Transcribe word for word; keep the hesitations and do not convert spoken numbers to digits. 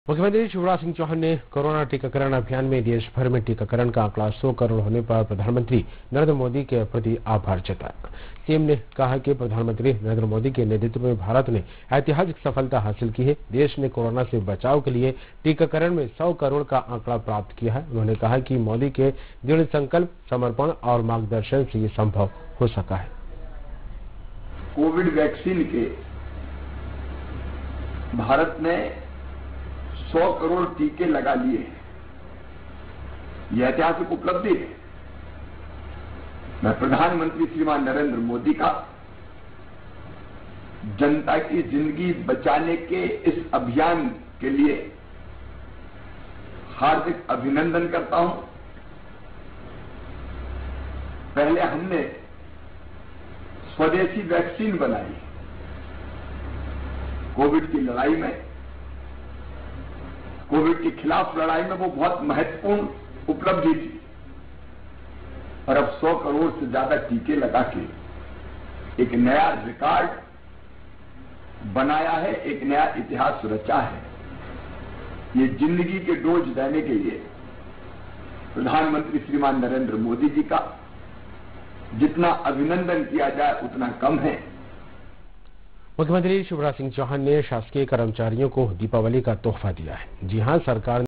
मुख्यमंत्री शिवराज सिंह चौहान ने कोरोना टीकाकरण अभियान में देश भर में टीकाकरण का आंकड़ा सौ करोड़ होने पर प्रधानमंत्री नरेंद्र मोदी के प्रति आभार जताया। सीएम ने कहा कि प्रधानमंत्री नरेंद्र मोदी के नेतृत्व में भारत ने ऐतिहासिक सफलता हासिल की है। देश ने कोरोना से बचाव के लिए टीकाकरण में सौ करोड़ का आंकड़ा प्राप्त किया है। उन्होंने कहा कि मोदी के दृढ़ संकल्प, समर्पण और मार्गदर्शन से ये संभव हो सका है। कोविड वैक्सीन के भारत ने सौ करोड़ टीके लगा लिए हैं। यह ऐतिहासिक उपलब्धि है। मैं प्रधानमंत्री श्रीमान नरेंद्र मोदी का जनता की जिंदगी बचाने के इस अभियान के लिए हार्दिक अभिनंदन करता हूं। पहले हमने स्वदेशी वैक्सीन बनाई कोविड की लड़ाई में। कोविड के खिलाफ लड़ाई में वो बहुत महत्वपूर्ण उपलब्धि थी और अब सौ करोड़ से ज्यादा टीके लगा के एक नया रिकॉर्ड बनाया है, एक नया इतिहास रचा है। ये जिंदगी के डोज देने के लिए प्रधानमंत्री श्रीमान नरेंद्र मोदी जी का जितना अभिनंदन किया जाए उतना कम है। मुख्यमंत्री शिवराज सिंह चौहान ने शासकीय कर्मचारियों को दीपावली का तोहफा दिया है। जी हां, सरकार